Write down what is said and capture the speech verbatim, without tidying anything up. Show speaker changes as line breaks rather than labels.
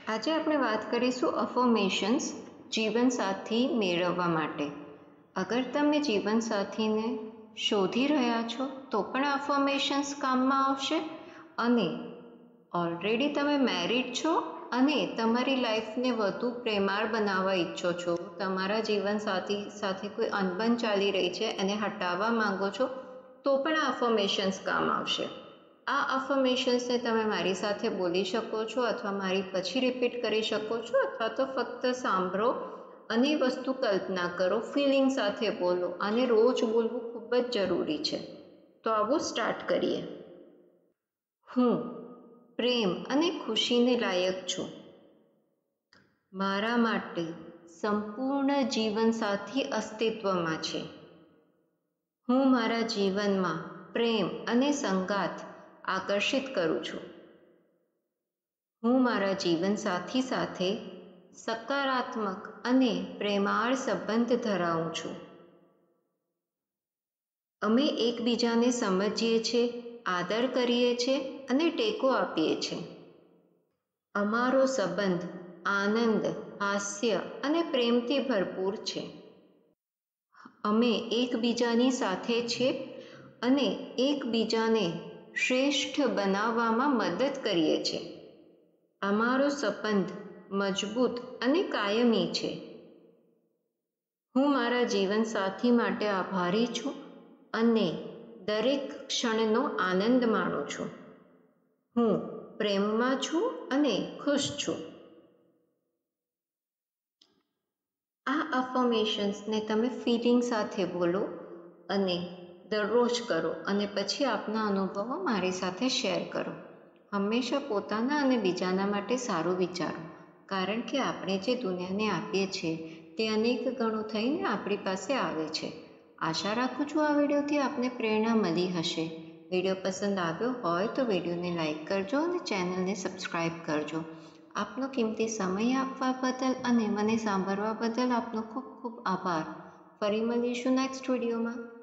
આજે આપણે વાત કરીશું અફર્મેશન્સ જીવનસાથી મેળવવા માટે. અગર તમે જીવનસાથીને શોધી રહ્યા છો તો પણ અફર્મેશન્સ કામમાં આવશે, અને ઓલરેડી તમે મેરિડ છો અને તમારી લાઈફને વધુ પ્રેમાળ બનાવવા ઈચ્છો છો, તમારા જીવનસાથી સાથે કોઈ અનબન ચાલી રહી છે એને હટાવવા માંગો છો, તો પણ આ અફર્મેશન્સ કામ આવશે. આ અફર્મેશન્સને તમે મારી સાથે બોલી શકો છો, અથવા મારી પછી રિપીટ કરી શકો છો, અથવા તો ફક્ત સાંભળો અને વસ્તુ કલ્પના કરો, ફિલિંગ સાથે બોલો, અને રોજ બોલવું ખૂબ જ જરૂરી છે. તો આવું સ્ટાર્ટ કરીએ. હું પ્રેમ અને ખુશીને લાયક છું. મારા માટે સંપૂર્ણ જીવનસાથી અસ્તિત્વમાં છે. હું મારા જીવનમાં પ્રેમ અને સંગાથ આકર્ષિત કરું છું. હું મારા જીવનસાથી સાથે સકારાત્મક અને પ્રેમાળ સંબંધ ધરાવું છું. અમે એકબીજાને સમજીએ છીએ, આદર કરીએ છીએ અને ટેકો આપીએ છીએ. અમારો સંબંધ આનંદ, હાસ્ય અને પ્રેમથી ભરપૂર છે. અમે એકબીજાની સાથે છીએ અને એકબીજાને શ્રેષ્ઠ બનાવવામાં મદદ કરીએ છીએ. અમારો સંબંધ મજબૂત અને કાયમી છે. હું મારા જીવનસાથી માટે આભારી છું અને દરેક ક્ષણનો આનંદ માણું છું. હું પ્રેમમાં છું અને ખુશ છું. આ અફર્મેશન્સને તમે ફિલિંગ સાથે બોલો અને દરરોજ કરો, અને પછી આપના અનુભવો મારી સાથે શેર કરો. હંમેશા પોતાના અને બીજાના માટે સારું વિચારો, કારણ કે આપણે જે દુનિયાને આપીએ છીએ તે અનેક ગણું થઈને આપણી પાસે આવે છે. આશા રાખું છું આ વિડીયોથી આપને પ્રેરણા મળી હશે. વિડીયો પસંદ આવ્યો હોય તો વિડીયોને લાઇક કરજો અને ચેનલને સબસ્ક્રાઈબ કરજો. આપનો કિંમતી સમય આપવા બદલ અને મને સાંભળવા બદલ આપનો ખૂબ ખૂબ આભાર. ફરી મળીશું નેક્સ્ટ વિડીયોમાં.